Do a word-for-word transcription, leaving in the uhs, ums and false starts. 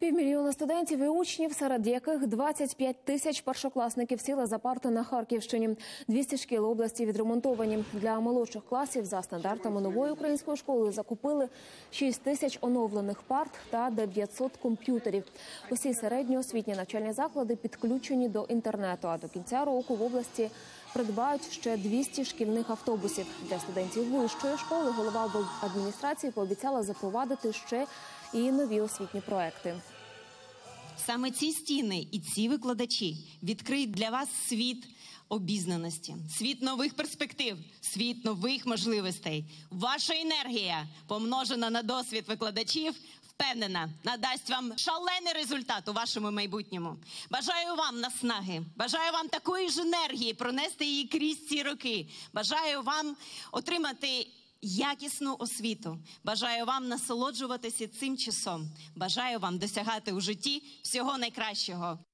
Півмільйона студентів і учнів, серед яких двадцять п'ять тисяч першокласників сіли за парти на Харківщині. двісті шкіл області відремонтовані. Для молодших класів за стандартами нової української школи закупили шість тисяч оновлених парт та дев'ятсот комп'ютерів. Усі середньоосвітні навчальні заклади підключені до інтернету, а до кінця року в області придбають ще двісті шкільних автобусів. Для студентів вищої школи голова адміністрації пообіцяла запровадити ще і нові освітні проекти. Саме ці стіни і ці викладачі відкриють для вас світ обізнаності, світ нових перспектив, світ нових можливостей. Ваша енергія, помножена на досвід викладачів, впевнена, надасть вам шалений результат у вашому майбутньому. Бажаю вам наснаги, бажаю вам такої ж енергії, пронести її крізь ці роки. Бажаю вам отримати якісну освіту. Бажаю вам насолоджуватися цим часом. Бажаю вам досягати у житті всього найкращого.